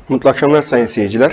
Mutlu akşamlar sayın seyirciler.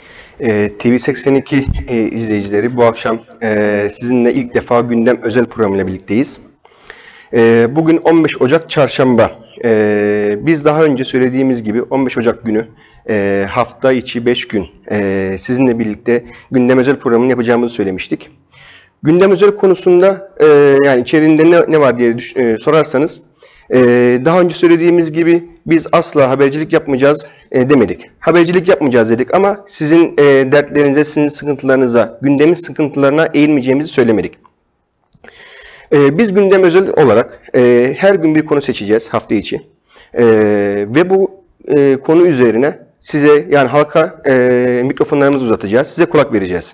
TV82 izleyicileri, bu akşam sizinle ilk defa gündem özel programıyla birlikteyiz. Bugün 15 Ocak Çarşamba. Biz daha önce söylediğimiz gibi 15 Ocak günü hafta içi 5 gün sizinle birlikte gündem özel programını yapacağımızı söylemiştik. Gündem özel konusunda yani içeriğinde ne var diye sorarsanız, daha önce söylediğimiz gibi biz asla habercilik yapmayacağız demedik. Habercilik yapmayacağız dedik ama sizin dertlerinize, sizin sıkıntılarınıza, gündemin sıkıntılarına eğilmeyeceğimizi söylemedik. Biz gündem özel olarak her gün bir konu seçeceğiz hafta içi. Ve bu konu üzerine size, yani halka mikrofonlarımızı uzatacağız, size kulak vereceğiz.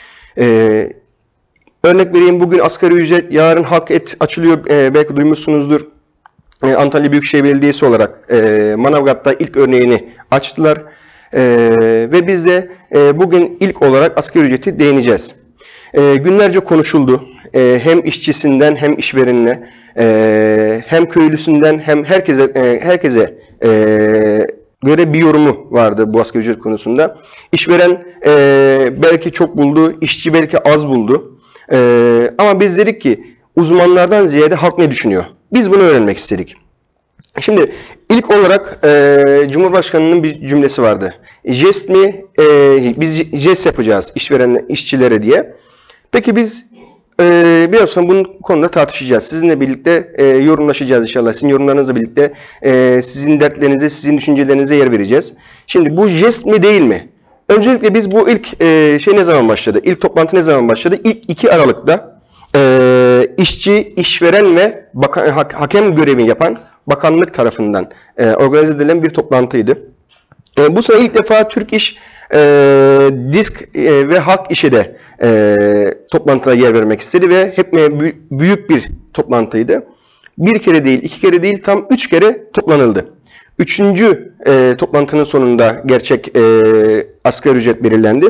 Örnek vereyim, bugün asgari ücret, yarın halk et açılıyor, belki duymuşsunuzdur. Antalya Büyükşehir Belediyesi olarak Manavgat'ta ilk örneğini açtılar. Ve biz de bugün ilk olarak asgari ücreti değineceğiz. Günlerce konuşuldu. Hem işçisinden hem işverenine, hem köylüsünden hem herkese göre bir yorumu vardı bu asgari ücret konusunda. İşveren belki çok buldu, işçi belki az buldu. Ama biz dedik ki uzmanlardan ziyade halk ne düşünüyor? Biz bunu öğrenmek istedik. Şimdi ilk olarak Cumhurbaşkanı'nın bir cümlesi vardı. Jest mi? Biz jest yapacağız işçilere diye. Peki biz biraz sonra bunun konuda tartışacağız. Sizinle birlikte yorumlaşacağız inşallah. Sizin yorumlarınızla birlikte sizin dertlerinize, sizin düşüncelerinize yer vereceğiz. Şimdi bu jest mi değil mi? Öncelikle biz bu ilk ne zaman başladı? İlk toplantı ne zaman başladı? İlk 2 Aralık'ta işçi, işveren ve hakem görevini yapan bakanlık tarafından organize edilen bir toplantıydı. Bu sene ilk defa Türk İş, DİSK ve Halk İş'e de toplantıda yer vermek istedi ve hep büyük bir toplantıydı. Bir kere değil, 2 kere değil, tam 3 kere toplanıldı. 3. Toplantının sonunda gerçek asgari ücret belirlendi.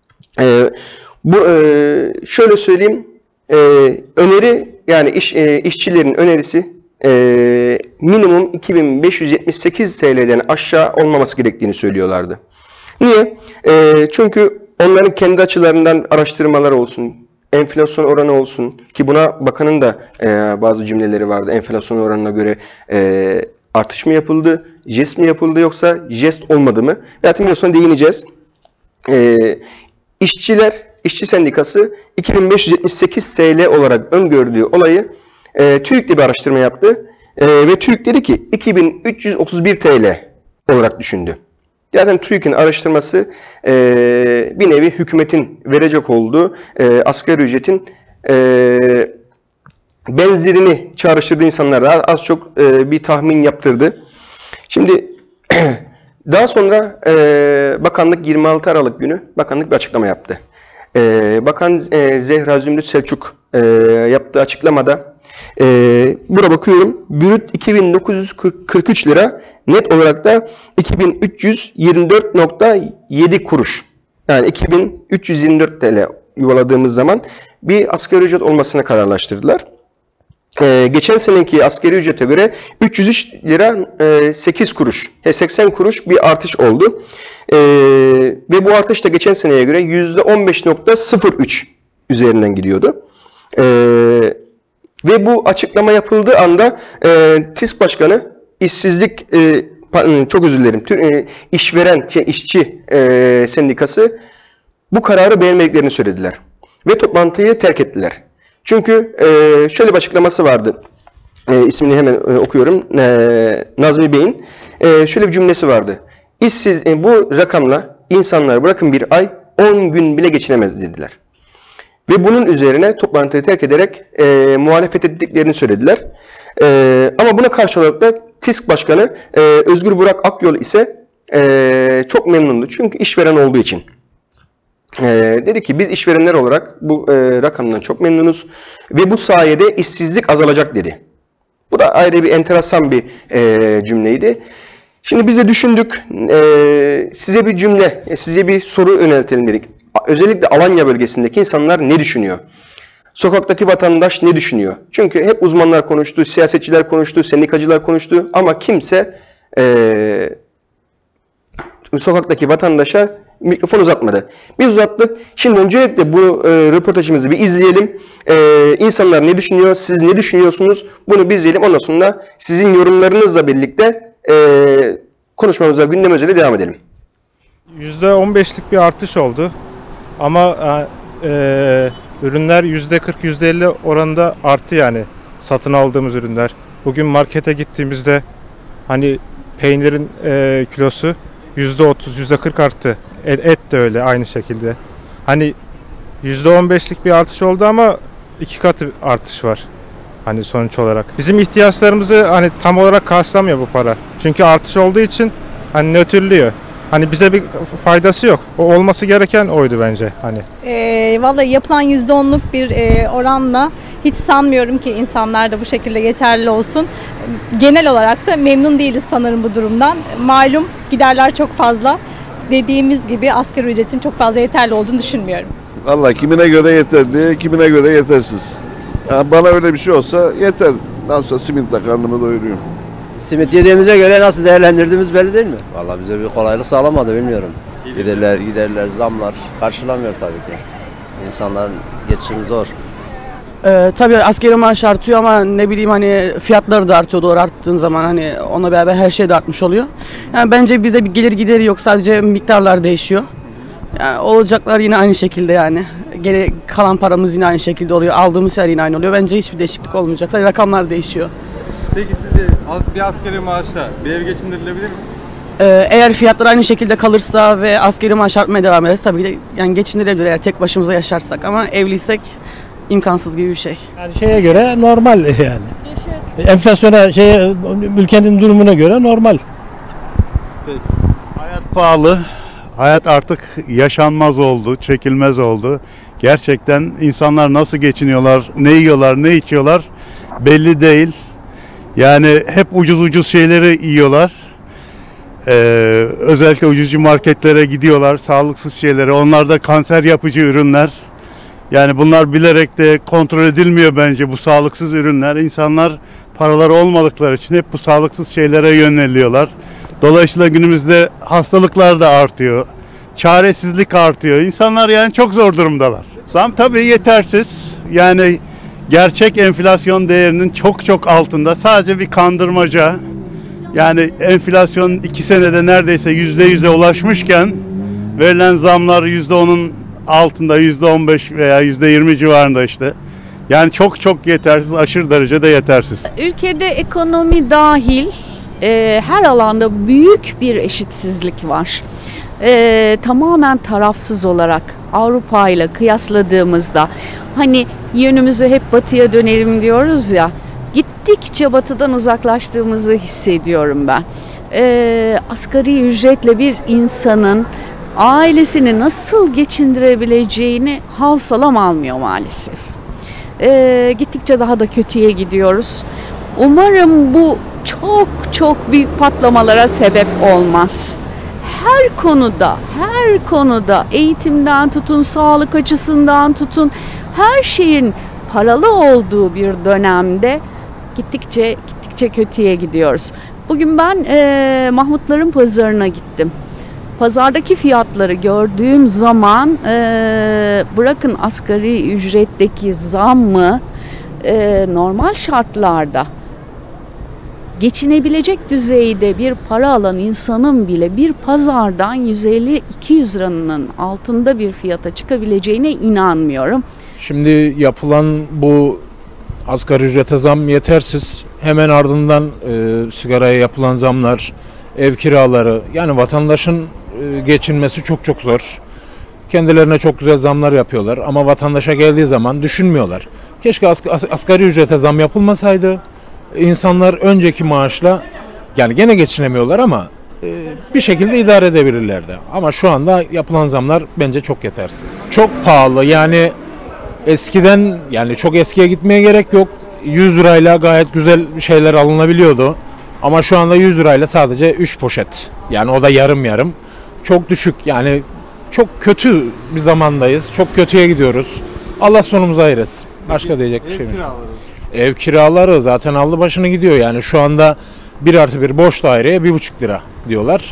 Şöyle söyleyeyim, öneri, yani işçilerin önerisi minimum 2578 TL'den aşağı olmaması gerektiğini söylüyorlardı. Niye? Çünkü onların kendi açılarından araştırmalar olsun, enflasyon oranı olsun, ki buna bakanın da bazı cümleleri vardı. Enflasyon oranına göre artış mı yapıldı, jest mi yapıldı, yoksa jest olmadı mı? Zaten biraz sonra değineceğiz. İşçi Sendikası 2578 TL olarak öngördüğü olayı TÜİK'le bir araştırma yaptı. Ve TÜİK dedi ki 2331 TL olarak düşündü. Zaten TÜİK'in araştırması bir nevi hükümetin verecek olduğu asgari ücretin benzerini çağrıştırdı insanlara. Az çok bir tahmin yaptırdı. Şimdi daha sonra bakanlık 26 Aralık günü bakanlık bir açıklama yaptı. Bakan Zehra Zümrüt Selçuk yaptığı açıklamada burada bakıyorum, brüt 2943 lira, net olarak da 2324.7 kuruş. Yani 2324 TL yuvaladığımız zaman bir asgari ücret olmasına kararlaştırdılar. Geçen seneki asgari ücrete göre 303 lira 8 kuruş, 80 kuruş bir artış oldu. Ve bu artış da geçen seneye göre %15.03 üzerinden gidiyordu. Ve bu açıklama yapıldığı anda TİSK Başkanı, çok özür dilerim, işçi sendikası bu kararı beğenmediklerini söylediler. Ve toplantıyı terk ettiler. Çünkü şöyle bir açıklaması vardı. İsmini hemen okuyorum. Nazmi Bey'in şöyle bir cümlesi vardı. Bu rakamla insanlar bırakın bir ay, 10 gün bile geçinemez dediler. Ve bunun üzerine toplantıyı terk ederek muhalefet ettiklerini söylediler. Ama buna karşı olarak da TİSK Başkanı Özgür Burak Akyol ise çok memnundu. Çünkü işveren olduğu için. Dedi ki biz işverenler olarak bu rakamdan çok memnunuz ve bu sayede işsizlik azalacak dedi. Bu da ayrı bir enteresan bir cümleydi. Şimdi biz de düşündük, size bir soru yöneltelim dedik. Özellikle Alanya bölgesindeki insanlar ne düşünüyor? Sokaktaki vatandaş ne düşünüyor? Çünkü hep uzmanlar konuştu, siyasetçiler konuştu, sendikacılar konuştu ama kimse sokaktaki vatandaşa mikrofon uzatmadı. Biz uzattık. Şimdi öncelikle bu röportajımızı bir izleyelim. İnsanlar ne düşünüyor? Siz ne düşünüyorsunuz? Bunu bir izleyelim. Ondan sonra sizin yorumlarınızla birlikte konuşmamıza, gündem özele devam edelim. %15'lik bir artış oldu. Ama ürünler %40, %50 oranında arttı yani. Satın aldığımız ürünler. Bugün markete gittiğimizde hani peynirin kilosu %30, %40 arttı. Et de öyle aynı şekilde. Hani %15'lik bir artış oldu ama 2 katı artış var. Hani sonuç olarak. Bizim ihtiyaçlarımızı hani tam olarak karşılamıyor bu para. Çünkü artış olduğu için hani nötrlüyor. Hani bize bir faydası yok. O olması gereken oydu bence hani. Vallahi yapılan %10'luk bir oranla hiç sanmıyorum ki insanlar da bu şekilde yeterli olsun. Genel olarak da memnun değiliz sanırım bu durumdan. Malum giderler çok fazla. Dediğimiz gibi asgari ücretin çok fazla yeterli olduğunu düşünmüyorum. Vallahi kimine göre yeterli, kimine göre yetersiz. Yani bana öyle bir şey olsa yeter. Nasılsa simitle karnımı doyuruyorum. Simit yediğimize göre nasıl değerlendirdiğimiz belli değil mi? Vallahi bize bir kolaylık sağlamadı, bilmiyorum. Giderler, zamlar karşılamıyor tabii ki. İnsanların geçimi zor. Tabii asgari maaş artıyor ama ne bileyim hani fiyatları da artıyor, doğru arttığın zaman hani ona beraber her şey de artmış oluyor. Yani bence bize bir gelir gideri yok, sadece miktarlar değişiyor. Yani olacaklar yine aynı şekilde yani. Kalan paramız yine aynı şekilde oluyor, aldığımız yer yine aynı oluyor. Bence hiçbir değişiklik olmayacak, sadece rakamlar değişiyor. Peki sizce bir asgari maaşla bir ev geçindirilebilir mi? Eğer fiyatlar aynı şekilde kalırsa ve asgari maaş artmaya devam ederse tabii ki de yani geçinilebilir eğer tek başımıza yaşarsak, ama evliysek imkansız gibi bir şey. Yani şeye göre normal yani. Enflasyona ülkenin durumuna göre normal. Peki. Hayat pahalı. Hayat artık yaşanmaz oldu, çekilmez oldu. Gerçekten insanlar nasıl geçiniyorlar, ne yiyorlar, ne içiyorlar belli değil. Yani hep ucuz şeyleri yiyorlar. Özellikle ucuzcu marketlere gidiyorlar, sağlıksız şeyleri. Onlar da kanser yapıcı ürünler. Yani bunlar bilerek de kontrol edilmiyor bence, bu sağlıksız ürünler. İnsanlar paraları olmadıkları için hep bu sağlıksız şeylere yöneliyorlar. Dolayısıyla günümüzde hastalıklar da artıyor. Çaresizlik artıyor. İnsanlar yani çok zor durumdalar. Zam tabii yetersiz. Yani gerçek enflasyon değerinin çok altında. Sadece bir kandırmaca. Yani enflasyon 2 senede neredeyse %100'e ulaşmışken verilen zamlar %10'un altında, %15 veya %20 civarında işte. Yani çok yetersiz, aşırı derecede yetersiz. Ülkede ekonomi dahil her alanda büyük bir eşitsizlik var. Tamamen tarafsız olarak Avrupa ile kıyasladığımızda hani yönümüzü hep batıya dönelim diyoruz ya, gittikçe batıdan uzaklaştığımızı hissediyorum ben. Asgari ücretle bir insanın ailesini nasıl geçindirebileceğini havsalam almıyor maalesef. Gittikçe daha da kötüye gidiyoruz. Umarım bu çok büyük patlamalara sebep olmaz. Her konuda eğitimden tutun, sağlık açısından tutun, her şeyin paralı olduğu bir dönemde gittikçe kötüye gidiyoruz. Bugün ben Mahmutların pazarına gittim. Pazardaki fiyatları gördüğüm zaman bırakın asgari ücretteki zammı, normal şartlarda geçinebilecek düzeyde bir para alan insanın bile bir pazardan 150-200 liranın altında bir fiyata çıkabileceğine inanmıyorum. Şimdi yapılan bu asgari ücrete zam yetersiz. Hemen ardından sigaraya yapılan zamlar, ev kiraları, yani vatandaşın geçinmesi çok zor. Kendilerine çok güzel zamlar yapıyorlar ama vatandaşa geldiği zaman düşünmüyorlar. Keşke asgari ücrete zam yapılmasaydı. İnsanlar önceki maaşla, yani gene geçinemiyorlar ama bir şekilde idare edebilirlerdi. Ama şu anda yapılan zamlar bence çok yetersiz. Çok pahalı, yani eskiden, yani çok eskiye gitmeye gerek yok. 100 lirayla gayet güzel şeyler alınabiliyordu. Ama şu anda 100 lirayla sadece 3 poşet. Yani o da yarım. Çok düşük, yani çok kötü bir zamandayız. Çok kötüye gidiyoruz. Allah sonumuzu hayır etsin. Başka diyecek bir şey yok. Ev kiraları zaten aldı başını gidiyor. Yani şu anda 1+1 boş daireye 1,5 lira diyorlar.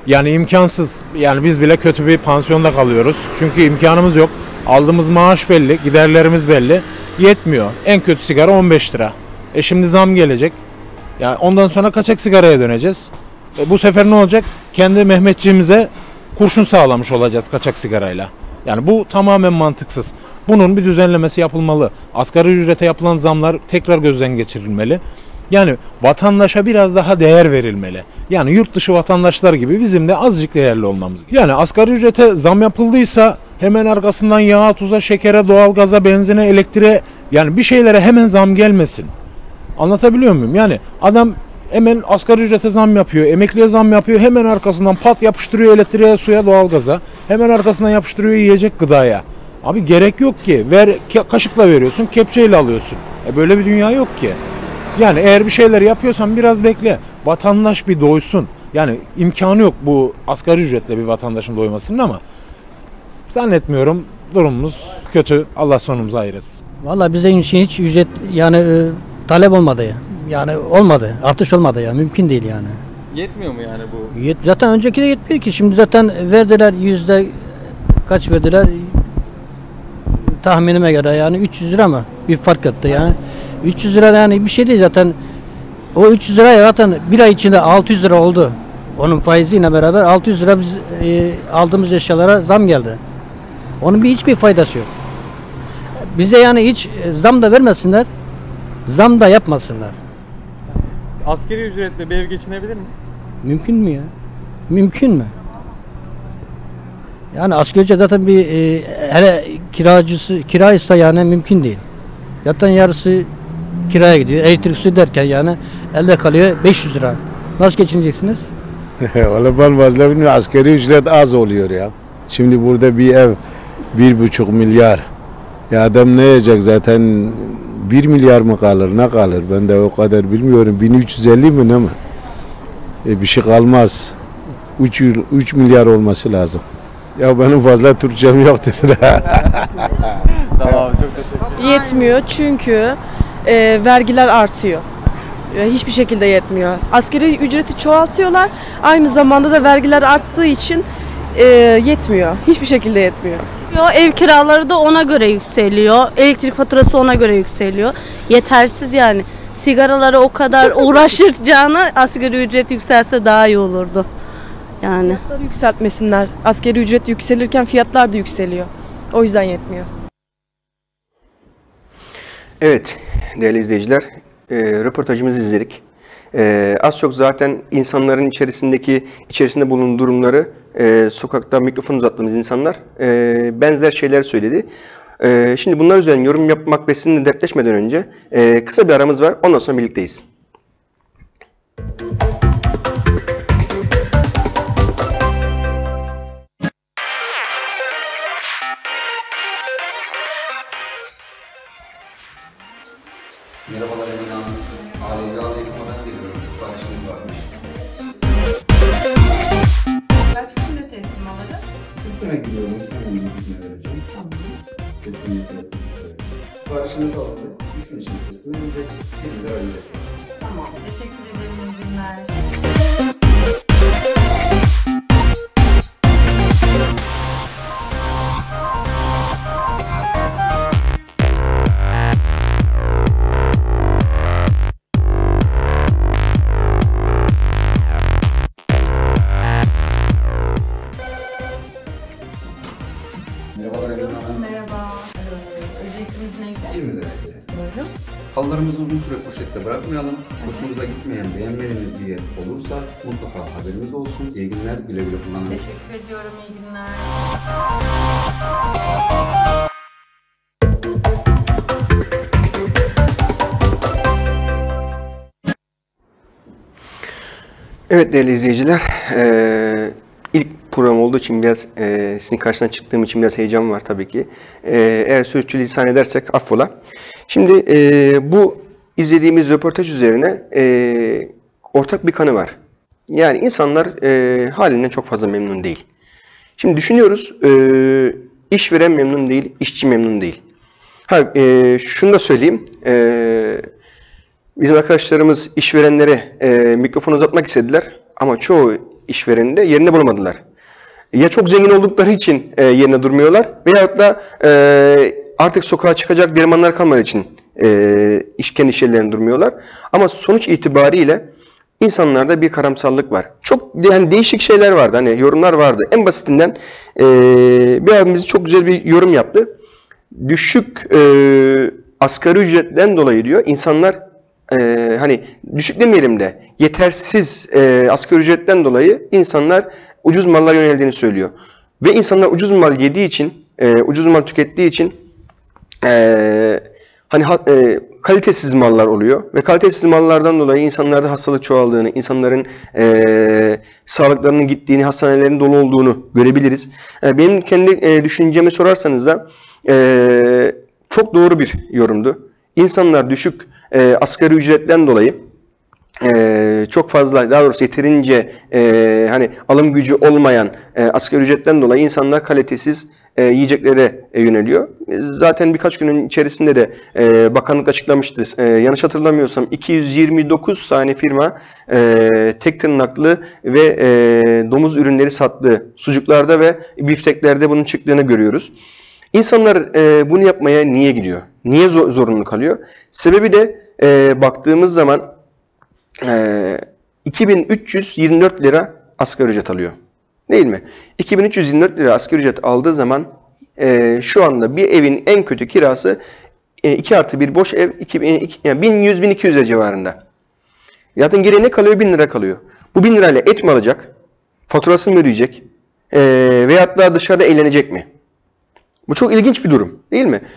Yani imkansız. Yani biz bile kötü bir pansiyonda kalıyoruz. Çünkü imkanımız yok. Aldığımız maaş belli, giderlerimiz belli. Yetmiyor. En kötü sigara 15 lira. Şimdi zam gelecek. Yani ondan sonra kaçak sigaraya döneceğiz. Bu sefer ne olacak? Kendi Mehmetçiğimize kurşun sağlamış olacağız kaçak sigarayla. Yani bu tamamen mantıksız. Bunun bir düzenlemesi yapılmalı. Asgari ücrete yapılan zamlar tekrar gözden geçirilmeli. Yani vatandaşa biraz daha değer verilmeli. Yani yurt dışı vatandaşlar gibi bizim de azıcık değerli olmamız. Yani asgari ücrete zam yapıldıysa hemen arkasından yağa, tuza, şekere, doğalgaza, benzine, elektriğe, yani bir şeylere hemen zam gelmesin. Anlatabiliyor muyum? Yani adam hemen asgari ücrete zam yapıyor, emekliye zam yapıyor, hemen arkasından pat yapıştırıyor elektriğe, suya, doğalgaza, hemen arkasından yapıştırıyor yiyecek, gıdaya. Abi gerek yok ki. Kaşıkla veriyorsun, kepçeyle alıyorsun. Böyle bir dünya yok ki. Yani eğer bir şeyler yapıyorsan biraz bekle. Vatandaş bir doysun. Yani imkanı yok bu asgari ücretle bir vatandaşın doymasının ama zannetmiyorum, durumumuz kötü. Allah sonumuzu hayır etsin. Vallahi bize için hiç ücret yani talep olmadı ya. Yani olmadı. Artış olmadı ya. Mümkün değil yani. Yetmiyor mu yani bu? Zaten önceki de yetmiyor ki. Şimdi zaten verdiler yüzde kaç verdiler? Tahminime göre yani 300 lira mı? Bir fark etti yani. 300 lira yani bir şey değil zaten. O 300 lira zaten bir ay içinde 600 lira oldu. Onun faiziyle beraber 600 lira biz aldığımız eşyalara zam geldi. Onun hiçbir faydası yok. Bize yani hiç zam da vermesinler, zam da yapmasınlar. Asgari ücretle bir ev geçinebilir mi? Mümkün mü ya? Mümkün mü? Yani asgari ücret zaten bir hele kiraysa yani mümkün değil. Zaten yarısı kiraya gidiyor. Elektrik su derken yani elde kalıyor 500 lira. Nasıl geçineceksiniz? Valla ben fazla bilmiyorum. Asgari ücret az oluyor ya. Şimdi burada bir ev 1,5 milyar. Ya adam ne yiyecek zaten 1 milyar mı kalır ne kalır? Ben de o kadar bilmiyorum. 1350 mi ne mi? Bir şey kalmaz. 3 milyar olması lazım. Ya benim fazla Türkçem yoktur. Tamam, çok teşekkür ederim. Yetmiyor çünkü vergiler artıyor. Hiçbir şekilde yetmiyor. Asgari ücreti çoğaltıyorlar. Aynı zamanda da vergiler arttığı için yetmiyor. Hiçbir şekilde yetmiyor. Ev kiraları da ona göre yükseliyor. Elektrik faturası ona göre yükseliyor. Yetersiz yani. Sigaralara o kadar uğraşacağına asgari ücret yükselse daha iyi olurdu. Yani. Fiyatları yükseltmesinler. Asgari ücret yükselirken fiyatlar da yükseliyor. O yüzden yetmiyor. Evet değerli izleyiciler, röportajımızı izledik. Az çok zaten insanların içerisinde bulunduğu durumları, sokakta mikrofon uzattığımız insanlar benzer şeyler söyledi. Şimdi bunlar üzerine yorum yapmak ve sizinle dertleşmeden önce kısa bir aramız var. Ondan sonra birlikteyiz. Merhabalar Emine Hanım. Aileyle aile yıkamadan geliyorum. Siparişiniz varmış. Kaç günde teslim alırız? Sisteme gidiyorum. Hemen bilgisine vereceğim. Tamam. Tesliminizi yapmak isterim. Siparişiniz alındı. 3 gün içinde teslim edilecek. 1 lira ödeyecek. Tamam. Teşekkür ederim. İyi günler. Merhabalar Emine Hanım. Merhaba. Ücretimiz neydi? 20 lira. Buyurun. Halılarımızı uzun süre poşette bırakmayalım. Hoşunuza gitmeyen, beğenmediğiniz bir yer olursa mutlaka haberimiz olsun. İyi günler, güle güle kullanın. Teşekkür ediyorum. İyi günler. Evet değerli izleyiciler, ilk program olduğu için biraz sizin karşısına çıktığım için biraz heyecan var tabii ki. Eğer sürçülisan edersek affola. Şimdi bu izlediğimiz röportaj üzerine ortak bir kanı var. Yani insanlar halinden çok fazla memnun değil. Şimdi düşünüyoruz, işveren memnun değil, işçi memnun değil. Şunu da söyleyeyim. Bizim arkadaşlarımız işverenlere mikrofon uzatmak istediler ama çoğu işvereninde yerine bulamadılar. Ya çok zengin oldukları için yerine durmuyorlar veyahut da artık sokağa çıkacak dermanlar kalmadığı için kendi iş yerlerine durmuyorlar. Ama sonuç itibariyle insanlarda bir karamsarlık var. Çok yani değişik şeyler vardı. Hani yorumlar vardı. En basitinden bir abimiz çok güzel bir yorum yaptı. Düşük asgari ücretten dolayı diyor insanlar hani düşük demeyelim de yetersiz asgari ücretten dolayı insanlar ucuz mallara yöneldiğini söylüyor. Ve insanlar ucuz mal yediği için, ucuz mal tükettiği için kalitesiz mallar oluyor. Ve kalitesiz mallardan dolayı insanlarda hastalık çoğaldığını, insanların sağlıklarının gittiğini, hastanelerin dolu olduğunu görebiliriz. Benim kendi düşüncemi sorarsanız da çok doğru bir yorumdu. İnsanlar düşük asgari ücretten dolayı çok fazla, daha doğrusu yeterince hani alım gücü olmayan asgari ücretten dolayı insanlar kalitesiz yiyeceklere yöneliyor. Zaten birkaç günün içerisinde de bakanlık açıklamıştı. Yanlış hatırlamıyorsam 229 tane firma tek tırnaklı ve domuz ürünleri sattığı sucuklarda ve bifteklerde bunun çıktığını görüyoruz. İnsanlar bunu yapmaya niye gidiyor? Niye zorunlu kalıyor? Sebebi de baktığımız zaman 2324 lira asgari ücret alıyor. Değil mi? 2324 lira asgari ücret aldığı zaman şu anda bir evin en kötü kirası 2+1 boş ev 1100-1200 lira civarında. Zaten geriye ne kalıyor? 1000 lira kalıyor. Bu 1000 lirayla et mi alacak? Faturasını mı ödeyecek? Veyahut da dışarıda eğlenecek mi? Bu çok ilginç bir durum. Değil mi?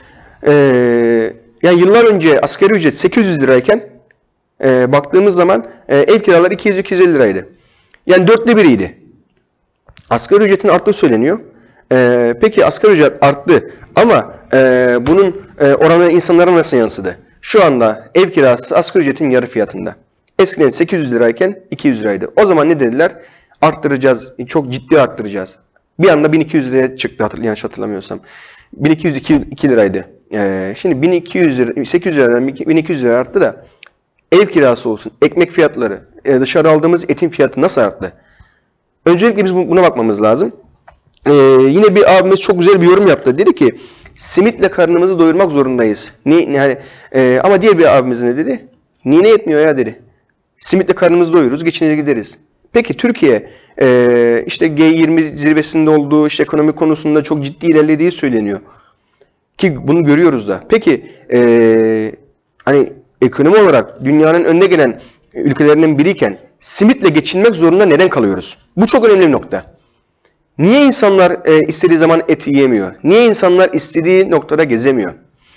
Yani yıllar önce asgari ücret 800 lirayken baktığımız zaman ev kiraları 200-250 liraydı. Yani 1/4'iydi. Asgari ücretin arttığı söyleniyor. Peki asgari ücret arttı ama bunun oranı insanlara nasıl yansıdı? Şu anda ev kirası asgari ücretin yarı fiyatında. Eskiden 800 lirayken 200 liraydı. O zaman ne dediler? Arttıracağız, çok ciddi arttıracağız. Bir anda 1200 liraya çıktı yanlış hatırlamıyorsam. 1202 liraydı. Şimdi 1200 lira, 800 liradan 1200 lira arttı da ev kirası olsun, ekmek fiyatları, dışarı aldığımız etin fiyatı nasıl arttı? Öncelikle biz buna bakmamız lazım. Yine bir abimiz çok güzel bir yorum yaptı. Dedi ki simitle karnımızı doyurmak zorundayız. Ama diğer bir abimiz ne dedi? Niye yetmiyor ya dedi. Simitle karnımızı doyururuz, geçinir gideriz. Peki Türkiye işte G20 zirvesinde olduğu, işte ekonomi konusunda çok ciddi ilerlediği söyleniyor. Ki bunu görüyoruz da. Peki hani ekonomi olarak dünyanın önde gelen ülkelerinden biriyken simitle geçinmek zorunda neden kalıyoruz? Bu çok önemli bir nokta. Niye insanlar istediği zaman et yiyemiyor? Niye insanlar istediği noktada gezemiyor?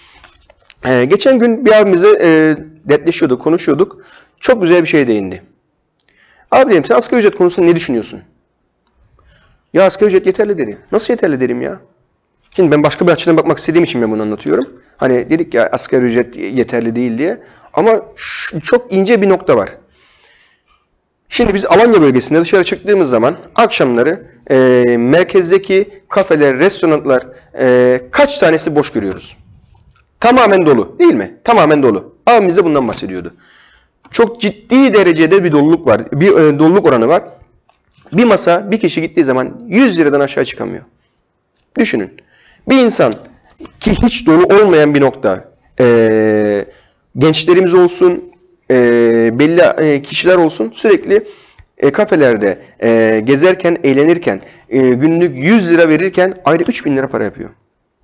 Geçen gün bir abimizle dertleşiyorduk, konuşuyorduk. Çok güzel bir şey değindi. Abi dedim, sen asgari ücret konusunda ne düşünüyorsun? Ya asgari ücret yeterli derim. Nasıl yeterli derim ya? Şimdi ben başka bir açıdan bakmak istediğim için ben bunu anlatıyorum. Hani dedik ya asgari ücret yeterli değil diye. Ama çok ince bir nokta var. Şimdi biz Alanya bölgesinde dışarı çıktığımız zaman akşamları merkezdeki kafeler, restoranlar kaç tanesi boş görüyoruz? Tamamen dolu değil mi? Tamamen dolu. Abimiz de bundan bahsediyordu. Çok ciddi derecede bir doluluk var. Bir doluluk oranı var. Bir masa bir kişi gittiği zaman 100 liradan aşağı çıkamıyor. Düşünün. Bir insan ki hiç dolu olmayan bir nokta gençlerimiz olsun, belli kişiler olsun sürekli kafelerde gezerken, eğlenirken günlük 100 lira verirken ayda 3000 lira para yapıyor.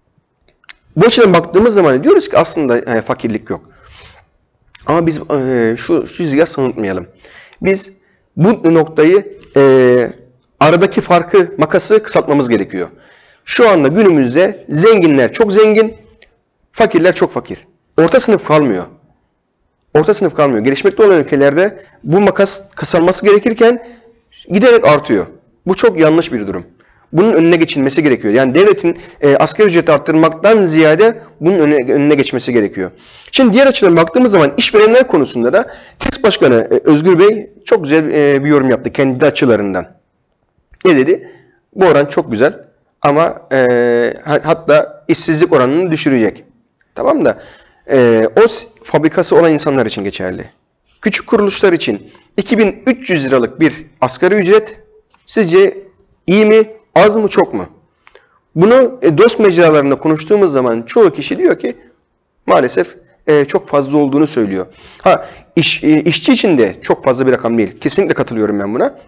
Bu açıdan baktığımız zaman diyoruz ki aslında fakirlik yok. Ama biz şu ziyasını unutmayalım. Biz bu noktayı aradaki farkı, makası kısaltmamız gerekiyor. Şu anda günümüzde zenginler çok zengin, fakirler çok fakir. Orta sınıf kalmıyor. Orta sınıf kalmıyor. Gelişmekte olan ülkelerde bu makas kısalması gerekirken giderek artıyor. Bu çok yanlış bir durum. Bunun önüne geçilmesi gerekiyor. Yani devletin asgari ücreti arttırmaktan ziyade bunun önüne geçmesi gerekiyor. Şimdi diğer açıdan baktığımız zaman işverenler konusunda da TEKS Başkanı Özgür Bey çok güzel bir yorum yaptı kendi açılarından. Ne dedi? Bu oran çok güzel ama hatta işsizlik oranını düşürecek. Tamam da o fabrikası olan insanlar için geçerli. Küçük kuruluşlar için 2300 liralık bir asgari ücret Sizce iyi mi, az mı, çok mu? Bunu dost mecralarında konuştuğumuz zaman çoğu kişi diyor ki maalesef çok fazla olduğunu söylüyor. İşçi için de çok fazla bir rakam değil. Kesinlikle katılıyorum ben buna.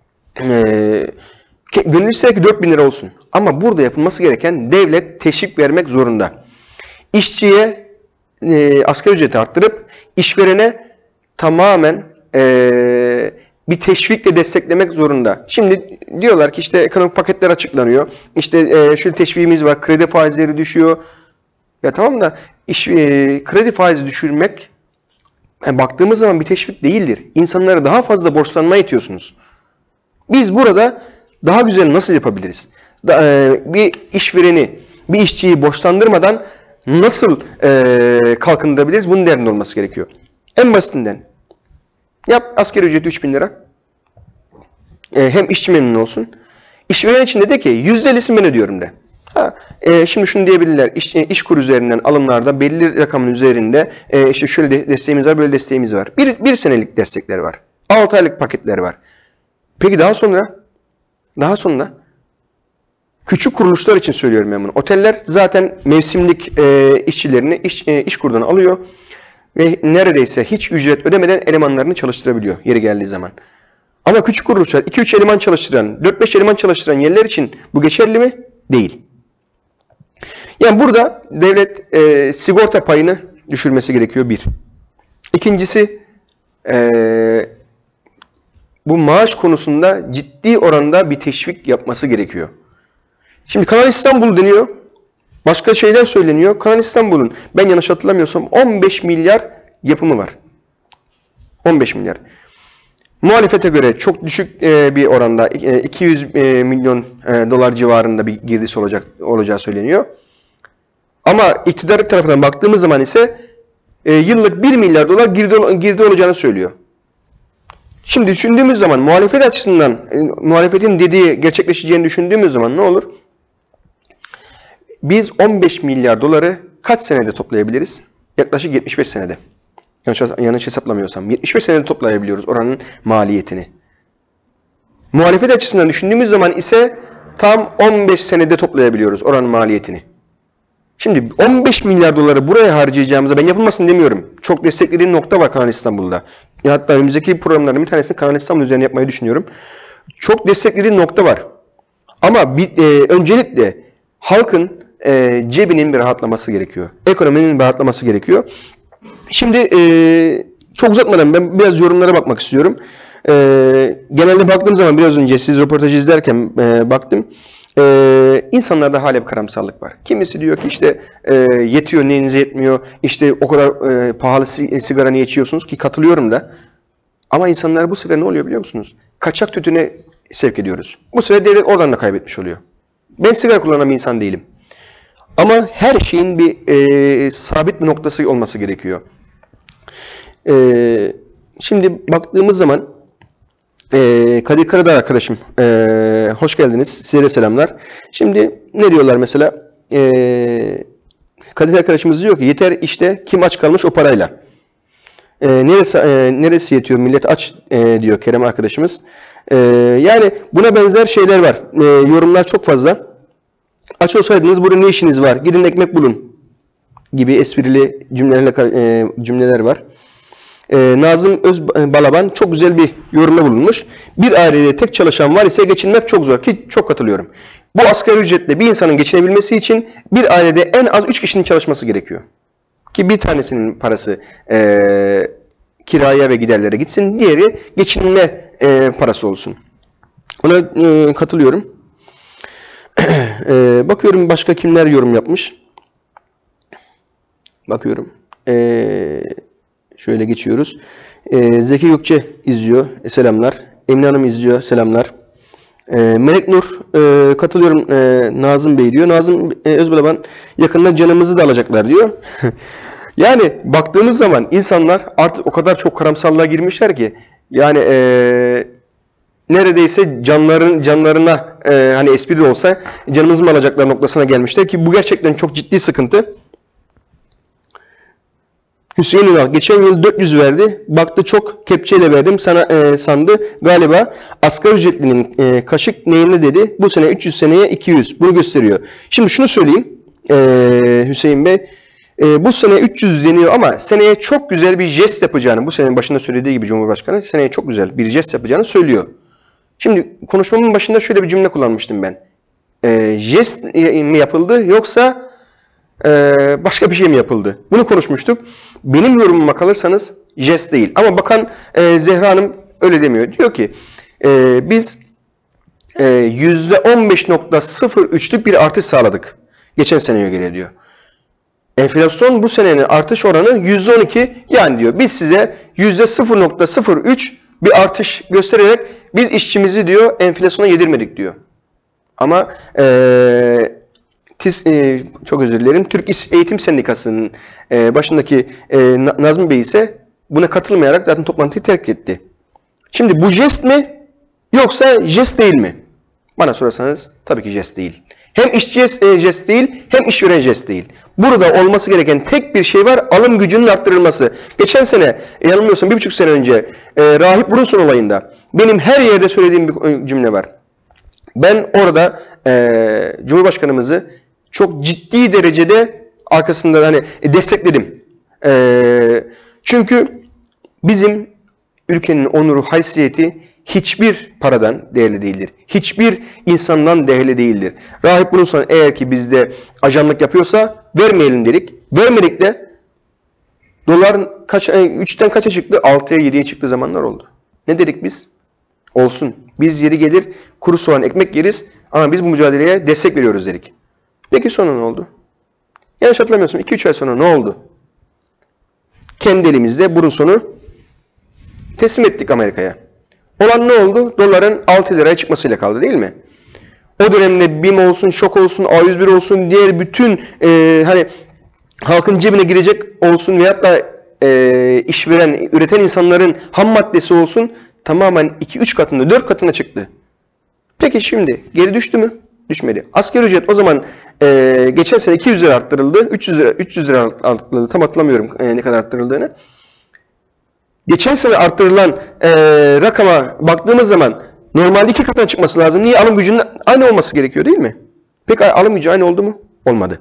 Gönül ister ki 4.000 lira olsun. Ama burada yapılması gereken devlet teşvik vermek zorunda. İşçiye asgari ücreti arttırıp işverene tamamen bir teşvikle desteklemek zorunda. Şimdi diyorlar ki işte ekonomik paketler açıklanıyor. İşte şöyle teşviğimiz var. Kredi faizleri düşüyor. Ya tamam da kredi faizi düşürmek baktığımız zaman bir teşvik değildir. İnsanlara daha fazla borçlanmaya itiyorsunuz. Biz burada daha güzel nasıl yapabiliriz? Bir işvereni, bir işçiyi borçlandırmadan nasıl kalkındırabiliriz? Bunun derdinde olması gerekiyor. En basitinden yap asgari ücreti 3.000 lira. Hem işçi memnun olsun. İşveren için de ki %50'sini ben ödüyorum de. Şimdi şunu diyebilirler. İşkur üzerinden alımlarda belli rakamın üzerinde işte şöyle desteğimiz var, böyle desteğimiz var. Bir senelik destekler var. 6 aylık paketler var. Peki daha sonra küçük kuruluşlar için söylüyorum ben bunu. Oteller zaten mevsimlik işçilerini İşkur'dan alıyor ve neredeyse hiç ücret ödemeden elemanlarını çalıştırabiliyor yeri geldiği zaman. Ama küçük kuruluşlar 2-3 eleman çalıştıran, 4-5 eleman çalıştıran yerler için bu geçerli mi? Değil. Yani burada devlet sigorta payını düşürmesi gerekiyor bir. İkincisi bu maaş konusunda ciddi oranda bir teşvik yapması gerekiyor. Şimdi Kanal İstanbul deniyor. Başka şeyler söyleniyor. Kanal İstanbul'un ben yanlış hatırlamıyorsam 15 milyar yapımı var. 15 milyar. Muhalefete göre çok düşük bir oranda 200 milyon dolar civarında bir girdisi olacağı söyleniyor. Ama iktidar tarafından baktığımız zaman ise yıllık 1 milyar dolar girdi olacağını söylüyor. Şimdi düşündüğümüz zaman muhalefet açısından muhalefetin dediği gerçekleşeceğini düşündüğümüz zaman ne olur? Biz 15 milyar doları kaç senede toplayabiliriz? Yaklaşık 75 senede. Yanlış hesaplamıyorsam. 75 senede toplayabiliyoruz oranın maliyetini. Muhalefet açısından düşündüğümüz zaman ise tam 15 senede toplayabiliyoruz oranın maliyetini. Şimdi 15 milyar doları buraya harcayacağımıza ben yapılmasın demiyorum. Çok desteklediğim nokta var Kanal İstanbul'da. Hatta önümüzdeki programların bir tanesini Kanal İstanbul üzerine yapmayı düşünüyorum. Çok desteklediğim nokta var. Ama öncelikle halkın cebinin bir rahatlaması gerekiyor. Ekonominin bir rahatlaması gerekiyor. Şimdi çok uzatmadan ben biraz yorumlara bakmak istiyorum. Genelde baktığım zaman biraz önce siz röportajı izlerken baktım. İnsanlarda hala bir karamsarlık var. Kimisi diyor ki işte yetiyor, neyinize yetmiyor. İşte o kadar pahalı sigara niye içiyorsunuz ki katılıyorum da. Ama insanlar bu sefer ne oluyor biliyor musunuz? Kaçak tütüne sevk ediyoruz. Bu sefer devlet oradan da kaybetmiş oluyor. Ben sigara kullanan bir insan değilim. Ama her şeyin bir sabit bir noktası olması gerekiyor. Şimdi baktığımız zaman Kadir Karadağ arkadaşım hoş geldiniz. Size de selamlar. Şimdi ne diyorlar mesela? Kadir arkadaşımız diyor ki yeter işte kim aç kalmış o parayla. Neresi yetiyor millet aç diyor Kerem arkadaşımız. Yani buna benzer şeyler var. Yorumlar çok fazla. Aç olsaydınız burada ne işiniz var? Gidin ekmek bulun gibi esprili cümleler var. Nazım Özbalaban çok güzel bir yorumda bulunmuş. Bir ailede tek çalışan var ise geçinmek çok zor ki çok katılıyorum. Bu asgari ücretle bir insanın geçinebilmesi için bir ailede en az 3 kişinin çalışması gerekiyor. Ki bir tanesinin parası kiraya ve giderlere gitsin, diğeri geçinme parası olsun. Ona katılıyorum. Bakıyorum başka kimler yorum yapmış. Bakıyorum. Şöyle geçiyoruz. Zeki Gökçe izliyor. Selamlar. Emine Hanım izliyor. Selamlar. Melek Nur katılıyorum Nazım Bey diyor. Nazım Özbalaban yakında canımızı da alacaklar diyor. Yani baktığımız zaman insanlar artık o kadar çok karamsarlığa girmişler ki yani neredeyse canlarına hani espri de olsa canımızı mı alacaklar noktasına gelmişler ki bu gerçekten çok ciddi sıkıntı. Hüseyin Ünal geçen yıl 400 verdi. Baktı çok kepçeyle verdim sana sandı. Galiba asgari ücretlinin kaşık neyine dedi. Bu sene 300 seneye 200. Bunu gösteriyor. Şimdi şunu söyleyeyim Hüseyin Bey. Bu sene 300 deniyor ama seneye çok güzel bir jest yapacağını, bu senenin başında söylediği gibi Cumhurbaşkanı seneye çok güzel bir jest yapacağını söylüyor. Şimdi konuşmamın başında şöyle bir cümle kullanmıştım ben. Jest mi yapıldı yoksa başka bir şey mi yapıldı? Bunu konuşmuştuk. Benim yorumuma kalırsanız jest değil. Ama bakan Zehra Hanım öyle demiyor. Diyor ki biz %15.03'lük bir artış sağladık. Geçen seneye göre diyor. Enflasyon bu senenin artış oranı %12, yani diyor biz size %0.03 bir artış göstererek biz işçimizi diyor enflasyona yedirmedik diyor. Ama çok özür dilerim, Türk Eğitim Sendikası'nın başındaki Nazmi Bey ise buna katılmayarak zaten toplantıyı terk etti. Şimdi bu jest mi yoksa jest değil mi? Bana sorarsanız tabii ki jest değil. Hem işçiye jest değil, hem işveren jest değil. Burada olması gereken tek bir şey var, alım gücünün arttırılması. Geçen sene, yanılmıyorsam 1,5 sene önce Rahip Brunson olayında benim her yerde söylediğim bir cümle var. Ben orada Cumhurbaşkanımızı çok ciddi derecede arkasında hani destekledim. Çünkü bizim ülkenin onuru, haysiyeti hiçbir paradan değerli değildir. Hiçbir insandan değerli değildir. Rahip Brunson eğer ki bizde ajanlık yapıyorsa vermeyelim dedik. Vermedik de dolar 3'ten kaça çıktı? 6'ya 7'ye çıktığı zamanlar oldu. Ne dedik biz? Olsun. Biz yeri gelir kuru soğan ekmek yeriz ama biz bu mücadeleye destek veriyoruz dedik. Peki sonra ne oldu? Yanlış hatırlamıyorsam 2-3 ay sonra ne oldu? Kendi elimizde Brunson'u teslim ettik Amerika'ya. Olan ne oldu? Doların 6 liraya çıkmasıyla kaldı değil mi? O dönemde BİM olsun, ŞOK olsun, A101 olsun, diğer bütün hani halkın cebine girecek olsun veyahut da işveren, üreten insanların ham maddesi olsun tamamen 2-3 katında, 4 katına çıktı. Peki şimdi geri düştü mü? Düşmedi. Asgari ücret o zaman geçen sene 200 lira arttırıldı, 300 lira arttırıldı. Tam hatırlamıyorum ne kadar arttırıldığını. Geçen sene arttırılan rakama baktığımız zaman normalde 2 katına çıkması lazım. Niye? Alım gücünün aynı olması gerekiyor değil mi? Peki alım gücü aynı oldu mu? Olmadı.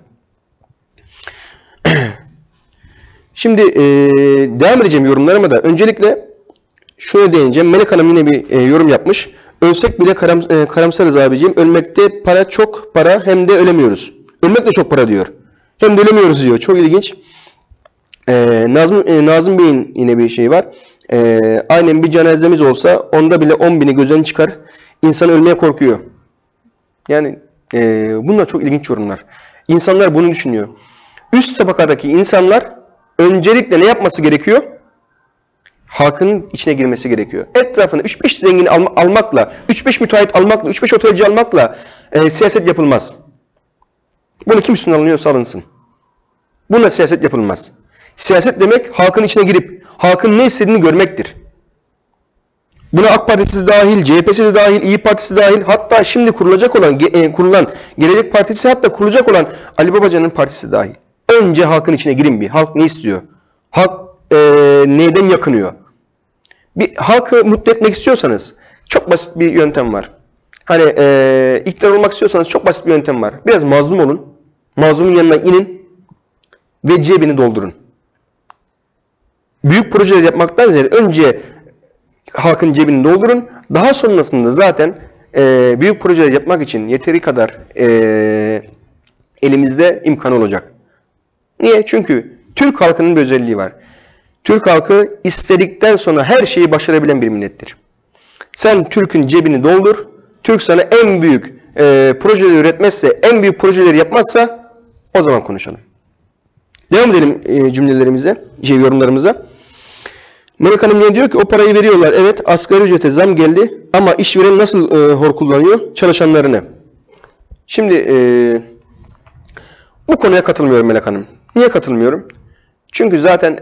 Şimdi devam edeceğim yorumlarıma da. Öncelikle şöyle değineceğim. Melek Hanım yine bir yorum yapmış. Ölsek bile karamsarız abiciğim. Ölmekte para çok para, hem de ölemiyoruz. Ölmek de çok para diyor. Hem de ölemiyoruz diyor. Çok ilginç. Nazım Bey'in yine bir şey var. Aynen bir cenazemiz olsa onda bile 10.000'i gözden çıkar. İnsan ölmeye korkuyor. Yani bunlar çok ilginç yorumlar. İnsanlar bunu düşünüyor. Üst tabakadaki insanlar öncelikle ne yapması gerekiyor? Halkın içine girmesi gerekiyor. Etrafına 3-5 zengin almakla, 3-5 müteahhit almakla, 3-5 otelci almakla siyaset yapılmaz. Bunu kim üstüne alınıyorsa alınsın. Bununla siyaset yapılmaz. Siyaset demek halkın içine girip halkın ne istediğini görmektir. Buna AK Partisi de dahil, CHP'si de dahil, İYİ Partisi de dahil, hatta şimdi kurulan Gelecek Partisi, hatta kurulacak olan Ali Babacan'ın partisi dahil. Önce halkın içine girin bir. Halk ne istiyor? Halk neyden yakınıyor? Bir halkı mutlu etmek istiyorsanız çok basit bir yöntem var. Hani iktidar olmak istiyorsanız çok basit bir yöntem var. Biraz mazlum olun. Mazlumun yanına inin ve cebini doldurun. Büyük projeler yapmaktan ziyade önce halkın cebini doldurun. Daha sonrasında zaten büyük projeler yapmak için yeteri kadar elimizde imkan olacak. Niye? Çünkü Türk halkının bir özelliği var. Türk halkı istedikten sonra her şeyi başarabilen bir millettir. Sen Türk'ün cebini doldur. Türk sana en büyük projeleri üretmezse, en büyük projeleri yapmazsa o zaman konuşalım. Devam edelim cümlelerimize, yorumlarımıza. Melek Hanım ne diyor ki o parayı veriyorlar. Evet, asgari ücrete zam geldi ama işveren nasıl hor kullanıyor? Çalışanlarını. Şimdi bu konuya katılmıyorum Melek Hanım. Niye katılmıyorum? Çünkü zaten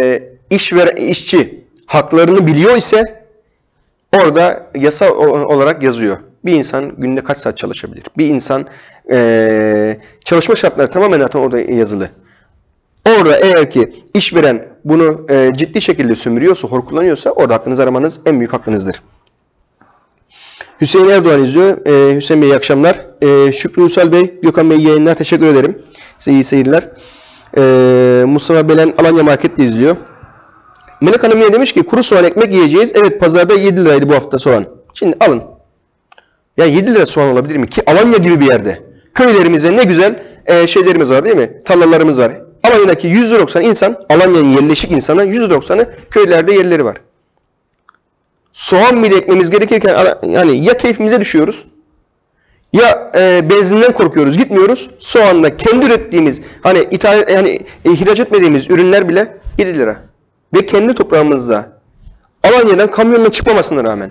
işçi haklarını biliyor ise orada yasa olarak yazıyor. Bir insan günde kaç saat çalışabilir? Bir insan çalışma şartları tamamen zaten orada yazılı. Orada eğer ki işveren bunu ciddi şekilde sömürüyorsa, hor kullanıyorsa orada hakkınızı aramanız en büyük hakkınızdır. Hüseyin Erdoğan izliyor. Hüseyin Bey iyi akşamlar. Şükrü Uysal Bey, Gökhan Bey iyi yayınlar. Teşekkür ederim. Size iyi seyirler. Mustafa Belen Alanya Market'te izliyor. Melek Hanım yine demiş ki kuru soğan ekmek yiyeceğiz. Evet pazarda 7 liraydı bu hafta soğan. Şimdi alın. Ya 7 lira soğan olabilir mi? Ki Alanya gibi bir yerde. Köylerimizde ne güzel şeylerimiz var değil mi? Tarlalarımız var. Alanya'daki %90 insan, Alanya'nın yerleşik insanı %90'ı köylerde yerleri var. Soğan bile ekmemiz gerekirken yani ya keyfimize düşüyoruz ya benzinden korkuyoruz, gitmiyoruz. Soğanla kendi ürettiğimiz hani ihraç etmediğimiz ürünler bile 7 lira. Ve kendi toprağımızda Alanya'dan kamyonla çıkmamasına rağmen.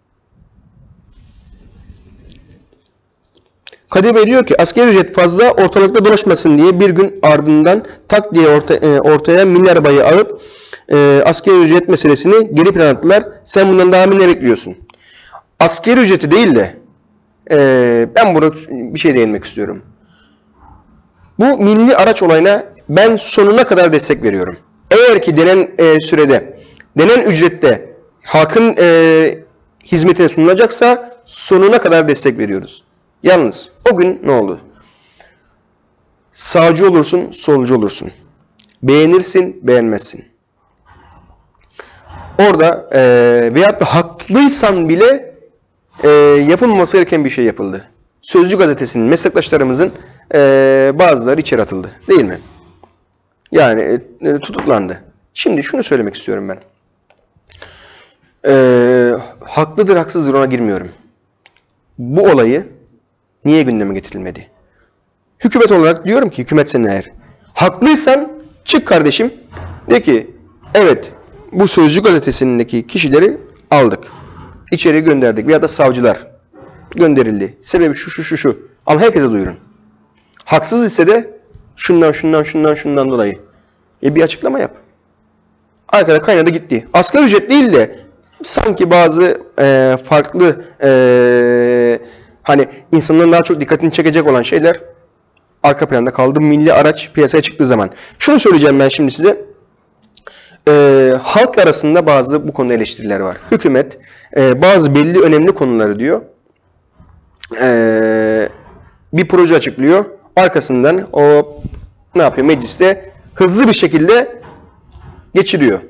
Kadir Bey diyor ki asgari ücret fazla ortalıkta dolaşmasın diye bir gün ardından tak diye ortaya milyar bayı alıp asgari ücret meselesini geri plan attılar. Sen bundan daha ne bekliyorsun? Asgari ücreti değil de ben burada bir şey değinmek istiyorum. Bu milli araç olayına ben sonuna kadar destek veriyorum. Eğer ki denen sürede, denen ücrette halkın hizmetine sunulacaksa sonuna kadar destek veriyoruz. Yalnız o gün ne oldu? Sağcı olursun, solcu olursun. Beğenirsin, beğenmezsin. Orada veyahut da haklıysan bile yapılmaması gereken bir şey yapıldı. Sözcü gazetesinin meslektaşlarımızın bazıları içeri atıldı. Değil mi? Yani tutuklandı. Şimdi şunu söylemek istiyorum ben. Haklıdır, haksızdır ona girmiyorum. Bu olayı niye gündeme getirilmedi? Hükümet olarak diyorum ki, hükümetsen eğer haklıysan çık kardeşim. De ki evet bu Sözcü gazetesindeki kişileri aldık. İçeri gönderdik veya da savcılar gönderildi. Sebebi şu. Ama herkese duyurun. Haksız ise de şundan dolayı. Bir açıklama yap. Arkada kaynadı gitti. Asgari ücret değil de sanki bazı farklı hani insanların daha çok dikkatini çekecek olan şeyler arka planda kaldı. Milli araç piyasaya çıktığı zaman. Şunu söyleyeceğim ben şimdi size. Halk arasında bazı bu konuda eleştiriler var. Hükümet bazı belli önemli konuları diyor. Bir proje açıklıyor. Arkasından o ne yapıyor? Mecliste hızlı bir şekilde geçiriyor.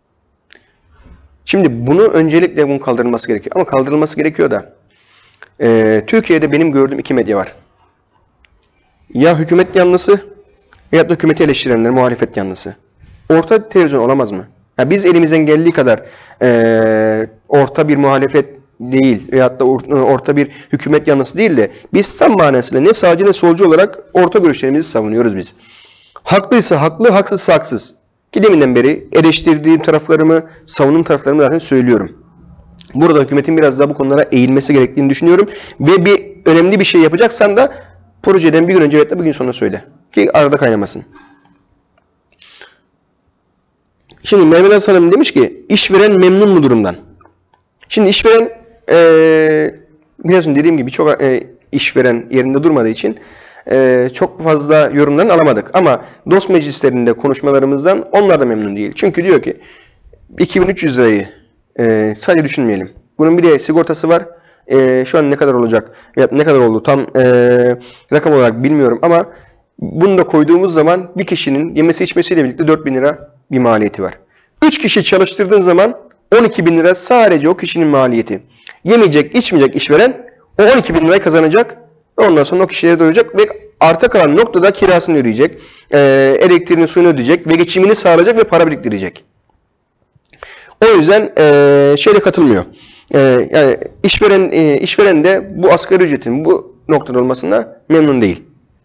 Şimdi bunu öncelikle bunun kaldırılması gerekiyor. Ama kaldırılması gerekiyor da Türkiye'de benim gördüğüm iki medya var. Ya hükümet yanlısı ya da hükümeti eleştirenler muhalefet yanlısı. Orta televizyon olamaz mı? Ya biz elimizden geldiği kadar orta bir muhalefet değil veyahut da orta bir hükümet yanlısı değil de biz tam manasıyla ne sağcı ne solcu olarak orta görüşlerimizi savunuyoruz biz. Haklıysa haklı, haksızsa haksız. Ki deminden beri eleştirdiğim taraflarımı, savunduğum taraflarımı zaten söylüyorum. Burada hükümetin biraz daha bu konulara eğilmesi gerektiğini düşünüyorum. Ve önemli bir şey yapacaksan da projeden bir gün önce veyahut da bir gün sonra söyle. Ki arada kaynamasın. Şimdi Mehmet Hanım demiş ki işveren memnun mu durumdan? Şimdi işveren biliyorsun dediğim gibi çok işveren yerinde durmadığı için çok fazla yorumlarını alamadık. Ama dost meclislerinde konuşmalarımızdan onlar da memnun değil. Çünkü diyor ki 2300 lirayı sadece düşünmeyelim. Bunun bir de sigortası var. Şu an ne kadar olacak veya ne kadar oldu tam rakam olarak bilmiyorum ama bunu da koyduğumuz zaman bir kişinin yemesi içmesiyle birlikte 4000 lira bir maliyeti var. 3 kişi çalıştırdığın zaman 12.000 lira sadece o kişinin maliyeti. Yemeyecek, içmeyecek işveren o 12.000 lirayı kazanacak ve ondan sonra o kişileri doyuracak ve arta kalan noktada kirasını ödeyecek, elektriğini, suyunu ödeyecek ve geçimini sağlayacak ve para biriktirecek. O yüzden şeyle katılmıyor. Yani işveren de bu asgari ücretin bu noktada olmasına memnun değil.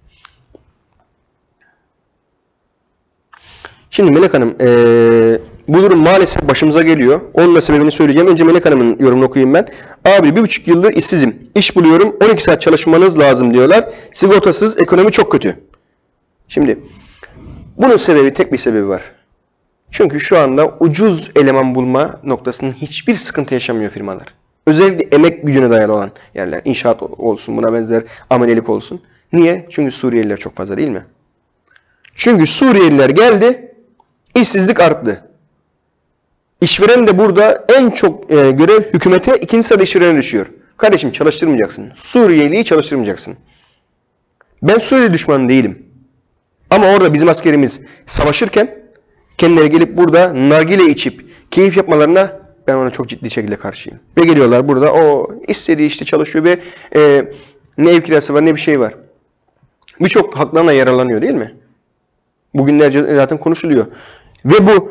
Şimdi Melek Hanım, bu durum maalesef başımıza geliyor. Onun da sebebini söyleyeceğim. Önce Melek Hanım'ın yorumunu okuyayım ben. Abi 1,5 yıldır işsizim. İş buluyorum. 12 saat çalışmanız lazım diyorlar. Sigortasız ekonomi çok kötü. Şimdi bunun sebebi tek bir sebebi var. Çünkü şu anda ucuz eleman bulma noktasının hiçbir sıkıntı yaşamıyor firmalar. Özellikle emek gücüne dayalı olan yerler. İnşaat olsun, buna benzer amelelik olsun. Niye? Çünkü Suriyeliler çok fazla değil mi? Çünkü Suriyeliler geldi, işsizlik arttı. İşveren de burada en çok görev hükümete, ikinci sırada işverene düşüyor. Kardeşim çalıştırmayacaksın. Suriyeliyi çalıştırmayacaksın. Ben Suriye düşmanı değilim. Ama orada bizim askerimiz savaşırken kendileri gelip burada nargile içip keyif yapmalarına ben ona çok ciddi şekilde karşıyım. Ve geliyorlar burada o istediği işte çalışıyor ve ne ev kirası var ne bir şey var. Birçok haklarına yararlanıyor değil mi? Bugünlerce zaten konuşuluyor. Ve bu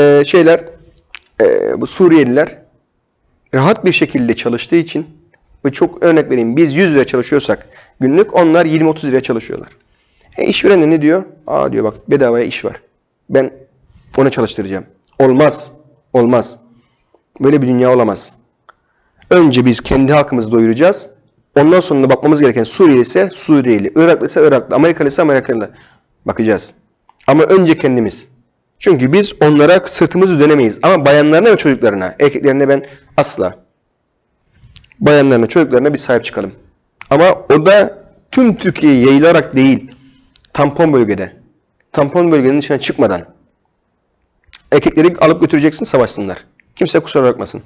bu Suriyeliler rahat bir şekilde çalıştığı için ve çok örnek vereyim biz 100 lira çalışıyorsak günlük onlar 20-30 liraya çalışıyorlar. İşveren de ne diyor? Aa diyor bak bedavaya iş var. Ben onu çalıştıracağım. Olmaz. Olmaz. Böyle bir dünya olamaz. Önce biz kendi halkımızı doyuracağız. Ondan sonra bakmamız gereken Suriyeli ise Suriyeli, Iraklı ise Iraklı, Amerikalı ise Amerikalı bakacağız. Ama önce kendimiz. Çünkü biz onlara sırtımızı dönemeyiz. Ama bayanlarına ve çocuklarına, erkeklerine ben asla. Bayanlarına, çocuklarına bir sahip çıkalım. Ama o da tüm Türkiye'ye yayılarak değil. Tampon bölgede. Tampon bölgenin dışına çıkmadan. Erkekleri alıp götüreceksin, savaşsınlar. Kimse kusura bakmasın.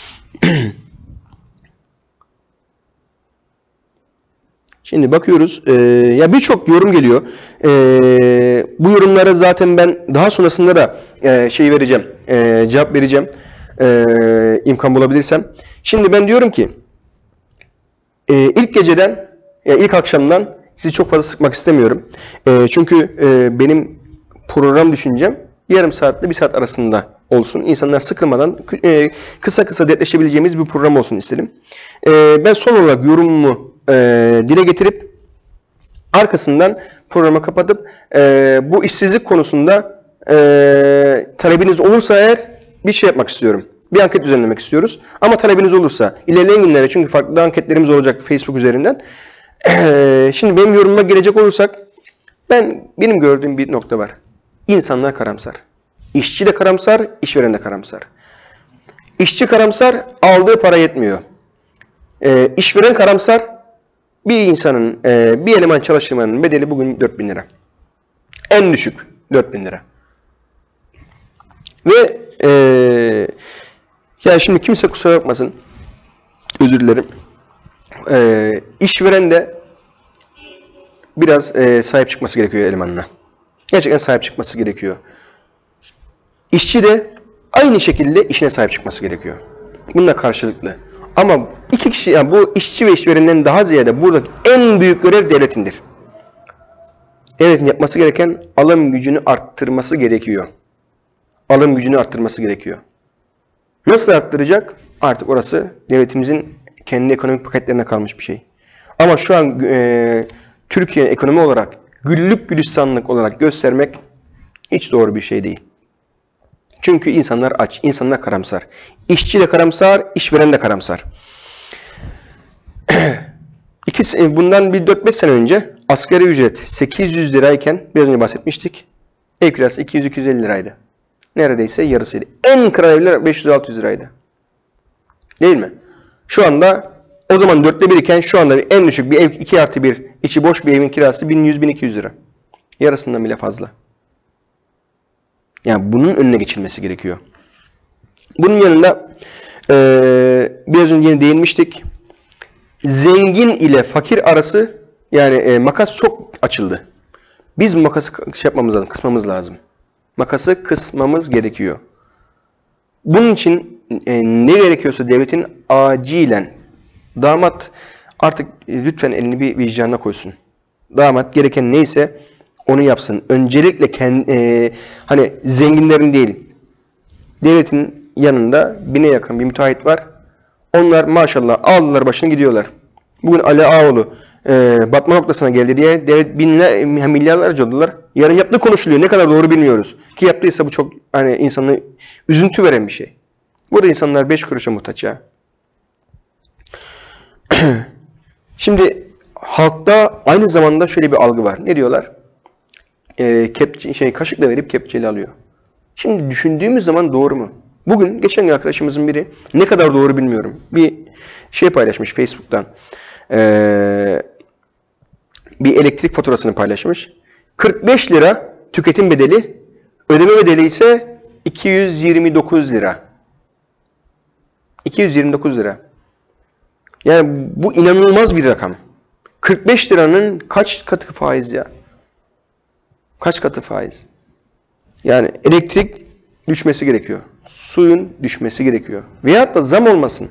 Şimdi bakıyoruz. Ya birçok yorum geliyor. Bu yorumlara zaten ben daha sonrasında da vereceğim. Cevap vereceğim. İmkan bulabilirsem. Şimdi ben diyorum ki ilk geceden, ilk akşamdan sizi çok fazla sıkmak istemiyorum. Çünkü benim program düşüncem yarım saatle 1 saat arasında olsun. İnsanlar sıkılmadan kısa kısa dertleşebileceğimiz bir program olsun istedim. Ben son olarak yorumumu dile getirip arkasından programı kapatıp bu işsizlik konusunda talebiniz olursa eğer bir şey yapmak istiyorum. Bir anket düzenlemek istiyoruz. Ama talebiniz olursa ilerleyen günlere çünkü farklı anketlerimiz olacak Facebook üzerinden. Şimdi benim yorumuma gelecek olursak benim gördüğüm bir nokta var. İnsanlar karamsar. İşçi de karamsar, işveren de karamsar. İşçi karamsar, aldığı para yetmiyor. İşveren karamsar, bir insanın, bir eleman çalıştırmanın bedeli bugün 4.000 lira. En düşük 4.000 lira. Ve ya şimdi kimse kusura bakmasın, özür dilerim. İşveren de biraz sahip çıkması gerekiyor elemanına. Gerçekten sahip çıkması gerekiyor. İşçi de aynı şekilde işine sahip çıkması gerekiyor. Bununla karşılıklı. Ama iki kişi, yani bu işçi ve işverenden daha ziyade buradaki en büyük görev devletindir. Devletin yapması gereken alım gücünü arttırması gerekiyor. Alım gücünü arttırması gerekiyor. Nasıl arttıracak? Artık orası devletimizin kendi ekonomik paketlerine kalmış bir şey. Ama şu an Türkiye ekonomi olarak güllük gülistanlık olarak göstermek hiç doğru bir şey değil. Çünkü insanlar aç, insanlar karamsar. İşçi de karamsar, işveren de karamsar. Bundan bir 4-5 sene önce asgari ücret 800 lirayken biraz önce bahsetmiştik. Ev kirası 200-250 liraydı. Neredeyse yarısıydı. En kral evler 500-600 liraydı. Değil mi? Şu anda o zaman 1/4 iken şu anda en düşük bir ev 2+1 içi boş bir evin kirası 1100-1200 lira. Yarısından bile fazla. Yani bunun önüne geçilmesi gerekiyor. Bunun yanında biraz önce yine değinmiştik. Zengin ile fakir arası yani makas çok açıldı. Biz makası yapmamız lazım, kısmamız lazım. Makası kısmamız gerekiyor. Bunun için ne gerekiyorsa devletin acilen damat artık lütfen elini bir vicdanına koysun. Damat gereken neyse onu yapsın. Öncelikle hani zenginlerin değil, devletin yanında 1000'e yakın bir müteahhit var. Onlar maşallah aldılar başını gidiyorlar. Bugün Ali Ağoğlu batma noktasına geldi diye devlet milyarlarca dolar. Yarın yaptığı konuşuluyor. Ne kadar doğru bilmiyoruz. Ki yaptıysa bu çok hani insanı üzüntü veren bir şey. Burada insanlar 5 kuruşa muhtaç ya. Şimdi halkta aynı zamanda şöyle bir algı var. Ne diyorlar? Kaşıkla verip kepçeyle alıyor. Şimdi düşündüğümüz zaman doğru mu? Bugün geçen gün arkadaşımızın biri ne kadar doğru bilmiyorum. Bir şey paylaşmış Facebook'tan. Bir elektrik faturasını paylaşmış. 45 lira tüketim bedeli, ödeme bedeli ise 229 lira. 229 lira. Yani bu inanılmaz bir rakam. 45 liranın kaç katı faiz ya? Kaç katı faiz? Yani elektrik düşmesi gerekiyor. Suyun düşmesi gerekiyor. Veyahut da zam olmasın.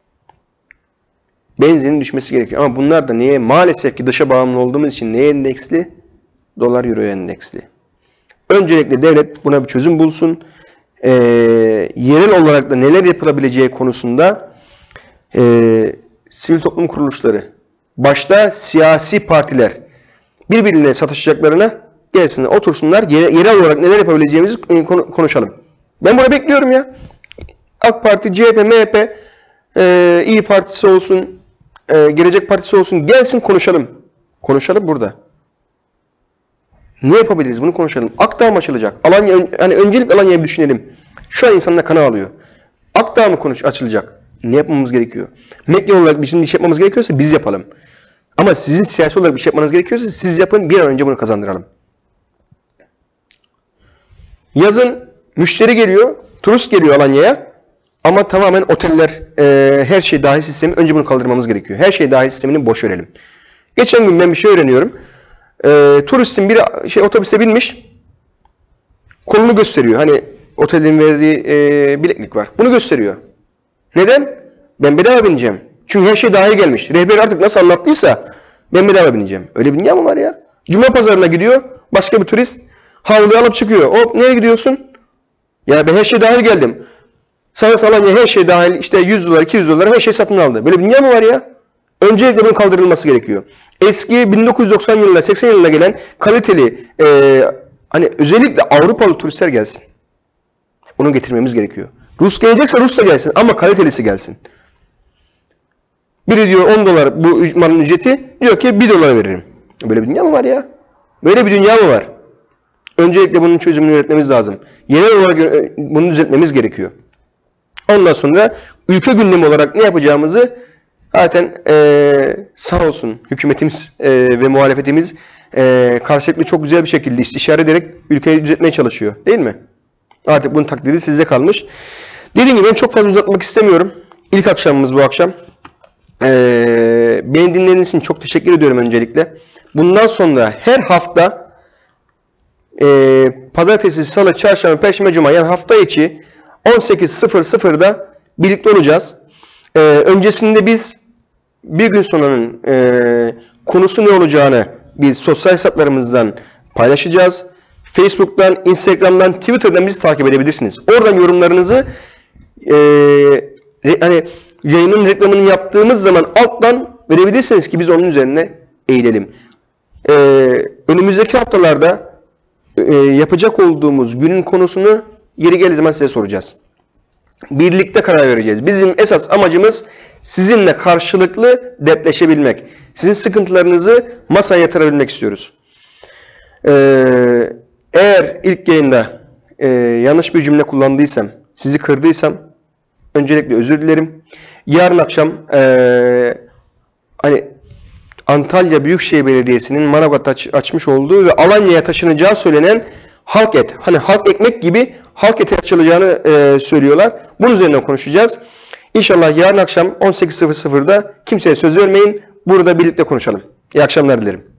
Benzinin düşmesi gerekiyor. Ama bunlar da neye? Maalesef ki dışa bağımlı olduğumuz için neye endeksli? Dolar euroya endeksli. Öncelikle devlet buna bir çözüm bulsun. Yerel olarak da neler yapılabileceği konusunda sivil toplum kuruluşları, başta siyasi partiler birbirine satışacaklarına gelsinler, otursunlar, yerel olarak neler yapabileceğimizi konuşalım. Ben bunu bekliyorum ya. AK Parti, CHP, MHP, İYİ Partisi olsun, Gelecek Partisi olsun, gelsin konuşalım. Konuşalım burada. Ne yapabiliriz? Bunu konuşalım. Akdağ mı açılacak? Alanya, yani öncelikle Alanya'yı düşünelim. Şu an insanlar kana alıyor. Akdağ mı açılacak? Ne yapmamız gerekiyor? Medya olarak bizim iş yapmamız gerekiyorsa biz yapalım. Ama sizin siyasi olarak bir şey yapmanız gerekiyorsa siz yapın, bir an önce bunu kazandıralım. Yazın müşteri geliyor, turist geliyor Alanya'ya ama tamamen oteller, her şey dahil sistemi, önce bunu kaldırmamız gerekiyor. Her şey dahil sistemini boş verelim. Geçen gün ben bir şey öğreniyorum. Turistin biri otobüse binmiş, kolunu gösteriyor. Hani otelin verdiği bileklik var. Bunu gösteriyor. Neden? Ben bedava bineceğim. Çünkü her şey dahil gelmiş. Rehber artık nasıl anlattıysa ben bedava bineceğim. Öyle bir dünya mı var ya? Cuma pazarına gidiyor. Başka bir turist havluyu alıp çıkıyor. Hop, nereye gidiyorsun? Ya ben her şey dahil geldim. Sana Alanya her şey dahil işte 100 dolar 200 dolar her şey satın aldı. Böyle bir dünya mı var ya? Öncelikle bunun kaldırılması gerekiyor. Eski 1990 yılında 80 yılında gelen kaliteli hani özellikle Avrupalı turistler gelsin. Onu getirmemiz gerekiyor. Rus gelecekse Rus da gelsin ama kalitelisi gelsin. Biri diyor 10 dolar bu malın ücreti, diyor ki 1 dolara veririm. Böyle bir dünya mı var ya? Böyle bir dünya mı var? Öncelikle bunun çözümünü üretmemiz lazım. Yerel olarak bunu düzeltmemiz gerekiyor. Ondan sonra ülke gündemi olarak ne yapacağımızı zaten sağ olsun hükümetimiz ve muhalefetimiz karşılıklı çok güzel bir şekilde istişare ederek ülkeyi düzeltmeye çalışıyor. Değil mi? Artık bunun takdiri size kalmış. Dediğim gibi ben çok fazla uzatmak istemiyorum. İlk akşamımız bu akşam. Beni dinlediğiniz için çok teşekkür ediyorum öncelikle. Bundan sonra her hafta pazartesi, salı, çarşamba, perşembe, cuma yani hafta içi 18.00'da birlikte olacağız. Öncesinde biz bir gün sonranın konusu ne olacağını biz sosyal hesaplarımızdan paylaşacağız. Facebook'tan, Instagram'dan, Twitter'dan bizi takip edebilirsiniz. Oradan yorumlarınızı hani yayının reklamını yaptığımız zaman alttan verebilirsiniz ki biz onun üzerine eğilelim. Önümüzdeki haftalarda yapacak olduğumuz günün konusunu yeri geldiği zaman size soracağız. Birlikte karar vereceğiz. Bizim esas amacımız sizinle karşılıklı dertleşebilmek. Sizin sıkıntılarınızı masaya yatırabilmek istiyoruz. Eğer ilk yayında yanlış bir cümle kullandıysam, sizi kırdıysam öncelikle özür dilerim. Yarın akşam hani Antalya Büyükşehir Belediyesi'nin Manavgat'ta açmış olduğu ve Alanya'ya taşınacağı söylenen halk et. Hani halk ekmek gibi halk eti açılacağını söylüyorlar. Bunun üzerine konuşacağız. İnşallah yarın akşam 18.00'da kimseye söz vermeyin. Burada birlikte konuşalım. İyi akşamlar dilerim.